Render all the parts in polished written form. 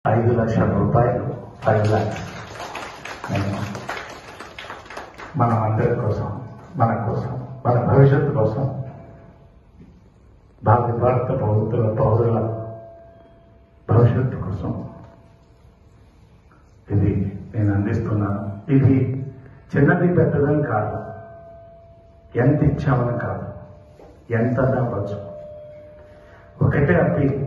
5,00,000 రూపాయలు, 5 lakhs నేను మన అందరి కోసం, మన కోసం, మన భవిష్యత్తు కోసం, భారత పౌరుల భవిష్యత్తు కోసం ఇది నేను అందిస్తున్నాను. ఇది చిన్నది పెద్దదని కాదు, ఎంత ఇచ్చామని కాదు, ఎంత అవ్వచ్చు. ఒకటే అప్పీల్,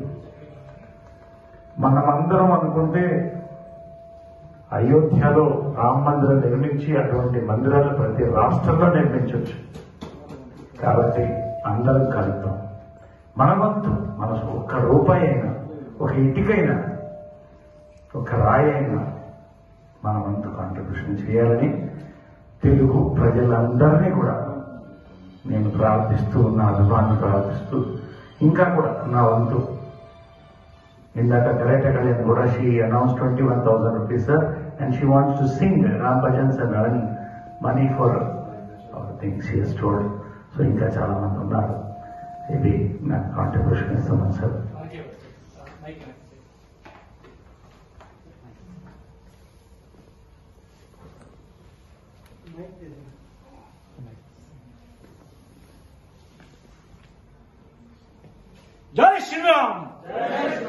మనమందరం అనుకుంటే అయోధ్యలో రామ మందిరం నిర్మించి అటువంటి మందిరాలు ప్రతి రాష్ట్రంలో నిర్మించవచ్చు. కాబట్టి అందరం కలుద్దాం. మన వంతు, మన ఒక్క రూపాయి అయినా, ఒక ఇటుకైనా, ఒక రాయి అయినా మన వంతు కాంట్రిబ్యూషన్ చేయాలని తెలుగు ప్రజలందరినీ కూడా నేను ప్రార్థిస్తూ, నా అభిమాన్ని ప్రార్థిస్తూ, ఇంకా కూడా నా వంతు ఇందాక కలెక్టర్ కళ్యాణ్ కూడా she announce 21,000 rupees, sir, and she wants to sing Ram bhajans and earn money for our things she has told. So ఇంకా చాలా మంది ఉన్నారు. ఇది నా కాంట్రిబ్యూషన్ ఇస్తున్నాను సార్. జై శ్రీరామ్.